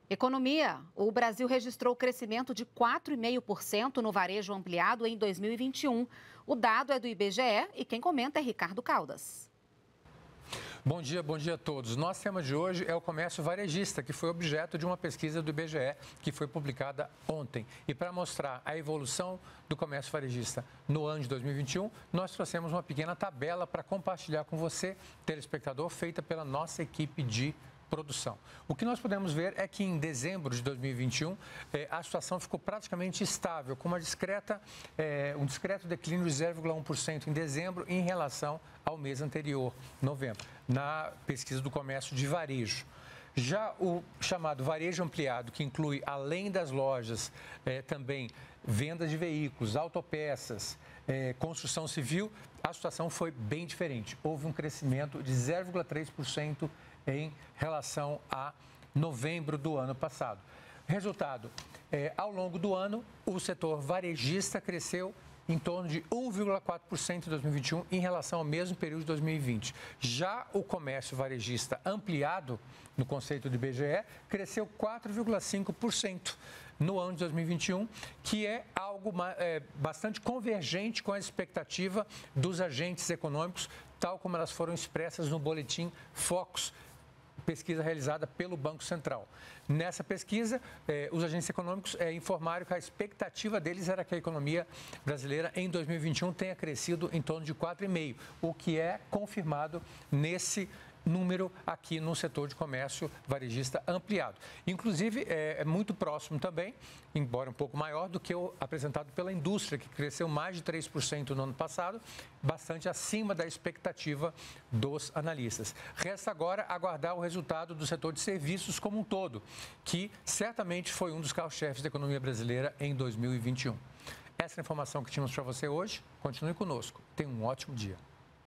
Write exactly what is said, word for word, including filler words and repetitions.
Economia. O Brasil registrou crescimento de quatro vírgula cinco por cento no varejo ampliado em dois mil e vinte e um. O dado é do I B G E e quem comenta é Ricardo Caldas. Bom dia, bom dia a todos. Nosso tema de hoje é o comércio varejista, que foi objeto de uma pesquisa do I B G E, que foi publicada ontem. E para mostrar a evolução do comércio varejista no ano de dois mil e vinte e um, nós trouxemos uma pequena tabela para compartilhar com você, telespectador, feita pela nossa equipe de produção. O que nós podemos ver é que em dezembro de dois mil e vinte e um, eh, a situação ficou praticamente estável, com uma discreta, eh, um discreto declínio de zero vírgula um por cento em dezembro em relação ao mês anterior, novembro, na pesquisa do comércio de varejo. Já o chamado varejo ampliado, que inclui, além das lojas, eh, também venda de veículos, autopeças, eh, construção civil, a situação foi bem diferente. Houve um crescimento de zero vírgula três por cento em relação a novembro do ano passado. Resultado, eh, ao longo do ano, o setor varejista cresceu em torno de um vírgula quatro por cento em dois mil e vinte e um em relação ao mesmo período de dois mil e vinte. Já o comércio varejista ampliado, no conceito do I B G E, cresceu quatro vírgula cinco por cento no ano de dois mil e vinte e um, que é algo é, bastante convergente com a expectativa dos agentes econômicos, tal como elas foram expressas no boletim Focus, pesquisa realizada pelo Banco Central. Nessa pesquisa, eh, os agentes econômicos eh, informaram que a expectativa deles era que a economia brasileira em dois mil e vinte e um tenha crescido em torno de quatro vírgula cinco por cento, o que é confirmado nesse número aqui no setor de comércio varejista ampliado. Inclusive, é, é muito próximo também, embora um pouco maior, do que o apresentado pela indústria, que cresceu mais de três por cento no ano passado, bastante acima da expectativa dos analistas. Resta agora aguardar o resultado do setor de serviços como um todo, que certamente foi um dos carros-chefes da economia brasileira em dois mil e vinte e um. Essa é a informação que tínhamos para você hoje. Continue conosco. Tenha um ótimo dia.